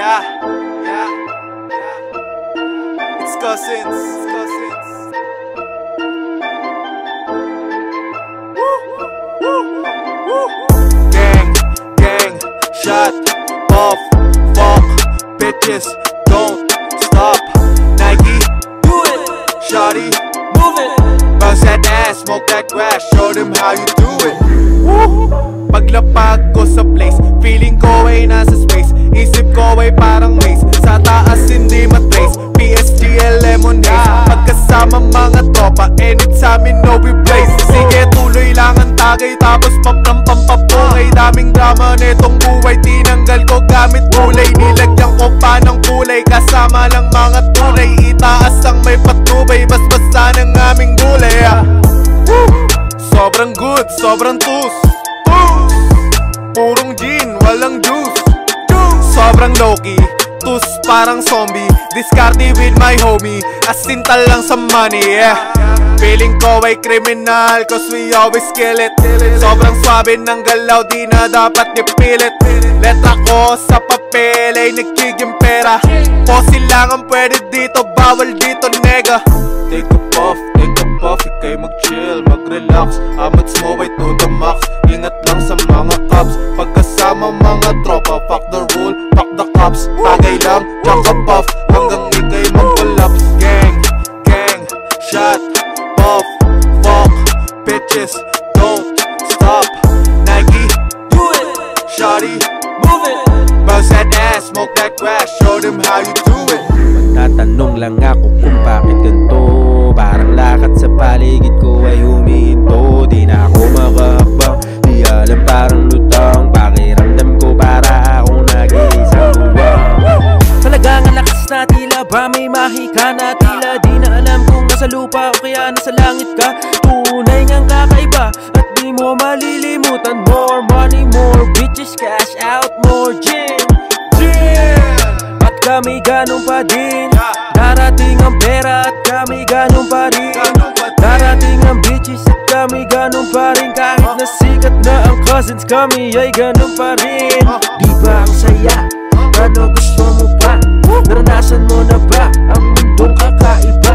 Yeah, yeah, it's cousins, Gang, shut off, fuck, bitches, don't stop. Nike, do it, shawty, move it. Bounce that ass, smoke that grass, show them how you do it. Paglapag ko sa place, feeling ko ay nasa space. Isip ko ay parang maze, sa taas hindi matrace. PSG Lemonade, pagkasama mga tropa, anytime no we blaze. Sige tuloy lang ang tagay, tapos pampampapapungay. Daming drama netong buhay, tinanggal ko gamit kulay. Nilagyan ko pa ng kulay, kasama lang mga tunay. Itaas ang may patnubay, basbasa ng aming gulay. Sobrang good, sobrang tus. Purong gin, walang juice. Sobrang low-key, tus parang zombie. Discarte with my homie, asintal lang sa money, yeah. Feeling ko ay criminal, cause we always kill it. Sobrang swabe ng galaw, di na dapat nipilit. Letra ko sa papel ay nagiging pera. Fossil lang ang pwede dito, bawal dito nega. Take a puff, ikay mag-chill, mag-relax. Amats mo ay to the max, ingat lang sa mga cops. Pagkasama mga tropa, fuck the rule, fuck the cops. Tagay lang, tsaka puff, hanggang ikay mag-collapse. Gang, shut off, fuck, bitches, don't stop. Nike, do it, shawty, move it. Bounce that ass, smoke that grass, show them how you do it. Magtatanong lang ako kung bakit ganito. Parang lakad sa paligid ko ay humihinto. Di na ako makahakbang, di alam parang lutang. Pakiramdam ko para akong nag-iisang buwang. Talagang ang lakas na tila ba may mahika na tila. Di na alam kung nasa lupa o kaya nasa langit ka. Tunay ngang kakaiba at di mo malilimutan. More money, more bitches, cash out, more gin. At kami ganun pa din. Darating ang pera at kami ganun pa rin. Darating ang bitches at kami ganun pa rin. Kahit na sikat na ang cousins, kami ay ganun pa rin. Di ba ang saya? Ano gusto mo pa? Naranasan mo na ba ang mundong kakaiba?